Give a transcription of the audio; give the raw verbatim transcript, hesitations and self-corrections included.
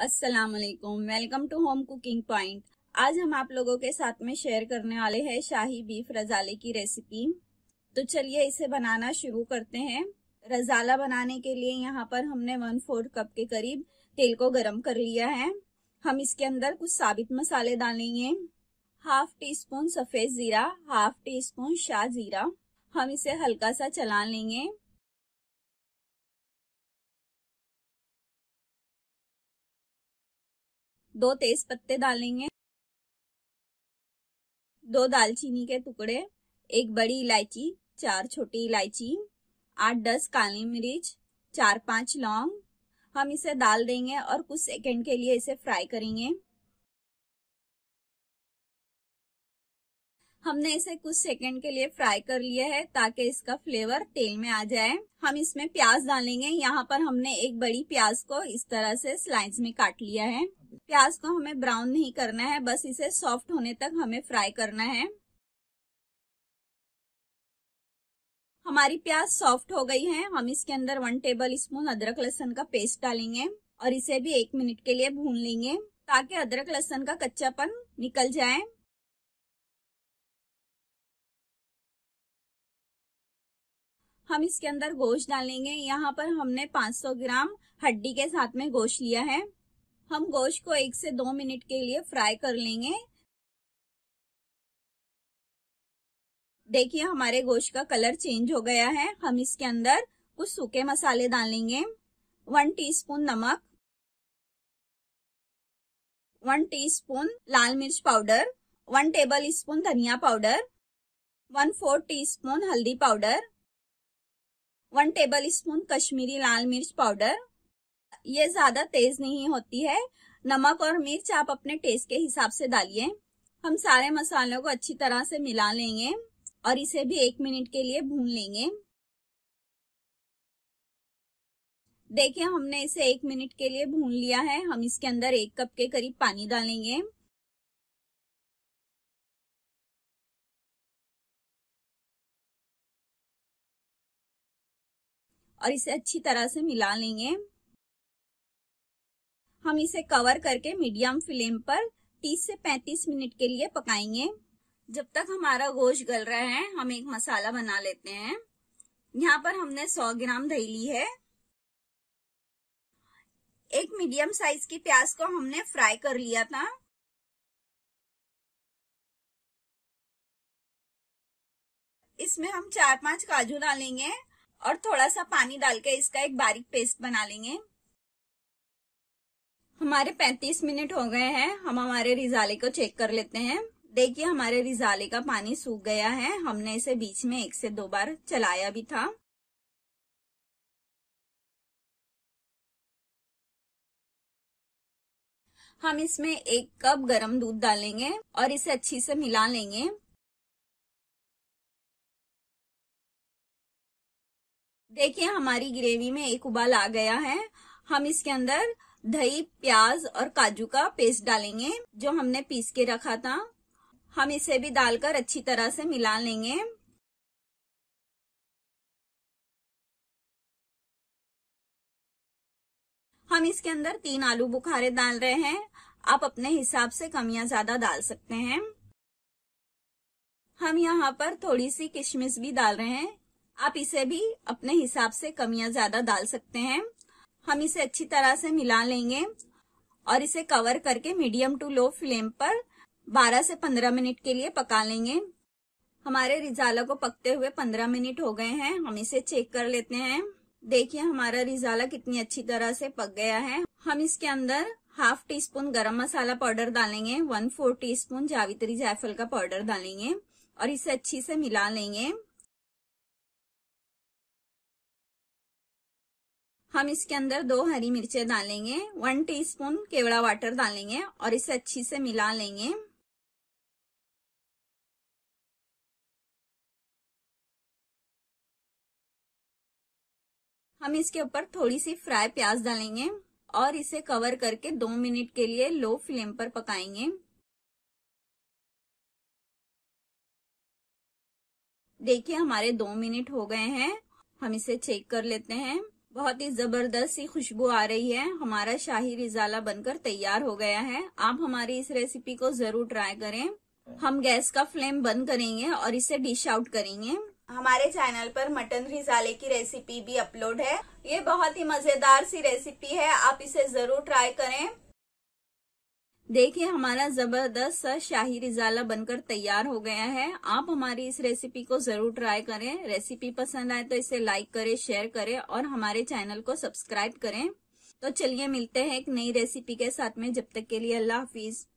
अस्सलाम वालेकुम, welcome to home cooking point. आज हम आप लोगों के साथ में शेयर करने वाले हैं शाही बीफ रजाले की रेसिपी। तो चलिए इसे बनाना शुरू करते हैं। रजाला बनाने के लिए यहाँ पर हमने वन फोर्थ कप के करीब तेल को गरम कर लिया है। हम इसके अंदर कुछ साबित मसाले डालेंगे। हाफ टी स्पून सफेद जीरा, हाफ टी स्पून शाह जीरा। हम इसे हल्का सा चला लेंगे। दो तेज पत्ते डालेंगे, दो दालचीनी के टुकड़े, एक बड़ी इलायची, चार छोटी इलायची, आठ दस काली मिर्च, चार पांच लौंग। हम इसे डाल देंगे और कुछ सेकंड के लिए इसे फ्राई करेंगे। हमने इसे कुछ सेकंड के लिए फ्राई कर लिया है ताकि इसका फ्लेवर तेल में आ जाए। हम इसमें प्याज डालेंगे। यहाँ पर हमने एक बड़ी प्याज को इस तरह से स्लाइस में काट लिया है। प्याज को हमें ब्राउन नहीं करना है, बस इसे सॉफ्ट होने तक हमें फ्राई करना है। हमारी प्याज सॉफ्ट हो गई है। हम इसके अंदर वन टेबल स्पून अदरक लहसुन का पेस्ट डालेंगे और इसे भी एक मिनट के लिए भून लेंगे ताकि अदरक लहसुन का कच्चापन निकल जाए। हम इसके अंदर गोश्त डालेंगे। यहाँ पर हमने पाँच सौ ग्राम हड्डी के साथ में गोश्त लिया है। हम गोश्त को एक से दो मिनट के लिए फ्राई कर लेंगे। देखिए हमारे गोश्त का कलर चेंज हो गया है। हम इसके अंदर कुछ सूखे मसाले डालेंगे। वन टीस्पून नमक, वन टीस्पून लाल मिर्च पाउडर, वन टेबल स्पून धनिया powder, one fourth teaspoon हल्दी powder, one tablespoon Kashmiri लाल मिर्च पाउडर। ये ज्यादा तेज नहीं होती है। नमक और मिर्च आप अपने टेस्ट के हिसाब से डालिए। हम सारे मसालों को अच्छी तरह से मिला लेंगे और इसे भी एक मिनट के लिए भून लेंगे। देखिए हमने इसे एक मिनट के लिए भून लिया है। हम इसके अंदर एक कप के करीब पानी डालेंगे। और इसे अच्छी तरह से मिला लेंगे। हम इसे कवर करके मीडियम फ्लेम पर तीस से पैंतीस मिनट के लिए पकाएंगे। जब तक हमारा गोश्त गल रहा है हम एक मसाला बना लेते हैं। यहाँ पर हमने सौ ग्राम दही ली है। एक मीडियम साइज की प्याज को हमने फ्राई कर लिया था। इसमें हम चार पांच काजू डालेंगे और थोड़ा सा पानी डाल के इसका एक बारीक पेस्ट बना लेंगे। हमारे पैंतीस मिनट हो गए हैं। हम हमारे रिजाले को चेक कर लेते हैं। देखिए हमारे रिजाले का पानी सूख गया है। हमने इसे बीच में एक से दो बार चलाया भी था। हम इसमें एक कप गरम दूध डालेंगे और इसे अच्छी से मिला लेंगे। देखिए हमारी ग्रेवी में एक उबाल आ गया है। हम इसके अंदर दही, प्याज और काजू का पेस्ट डालेंगे जो हमने पीस के रखा था। हम इसे भी डालकर अच्छी तरह से मिला लेंगे। हम इसके अंदर तीन आलू बुखारे डाल रहे हैं। आप अपने हिसाब से कम या ज्यादा डाल सकते हैं। हम यहाँ पर थोड़ी सी किशमिश भी डाल रहे हैं। आप इसे भी अपने हिसाब से कम या ज्यादा डाल सकते हैं। हम इसे अच्छी तरह से मिला लेंगे और इसे कवर करके मीडियम टू लो फ्लेम पर बारह से पंद्रह मिनट के लिए पका लेंगे। हमारे रिजाला को पकते हुए पंद्रह मिनट हो गए हैं। हम इसे चेक कर लेते हैं। देखिए हमारा रिजाला कितनी अच्छी तरह से पक गया है। हम इसके अंदर half teaspoon garam masala powder डालेंगे, वन फोर टी स्पून जावित्री जायफल का पाउडर डालेंगे और इसे अच्छी से मिला लेंगे। हम इसके अंदर दो हरी मिर्चें डालेंगे, वन टीस्पून केवड़ा वाटर डालेंगे और इसे अच्छी से मिला लेंगे। हम इसके ऊपर थोड़ी सी फ्राई प्याज डालेंगे और इसे कवर करके दो मिनट के लिए लो फ्लेम पर पकाएंगे। देखिए हमारे दो मिनट हो गए हैं। हम इसे चेक कर लेते हैं। बहुत ही जबरदस्त सी खुशबू आ रही है। हमारा शाही रिजाला बनकर तैयार हो गया है। आप हमारी इस रेसिपी को जरूर ट्राई करें। हम गैस का फ्लेम बंद करेंगे और इसे डिश आउट करेंगे। हमारे चैनल पर मटन रिजाले की रेसिपी भी अपलोड है। ये बहुत ही मजेदार सी रेसिपी है, आप इसे जरूर ट्राई करें। देखिए हमारा जबरदस्त सा शाही रिजाला बनकर तैयार हो गया है। आप हमारी इस रेसिपी को जरूर ट्राई करें। रेसिपी पसंद आए तो इसे लाइक करें, शेयर करें और हमारे चैनल को सब्सक्राइब करें। तो चलिए मिलते हैं एक नई रेसिपी के साथ में। जब तक के लिए अल्लाह हाफिज।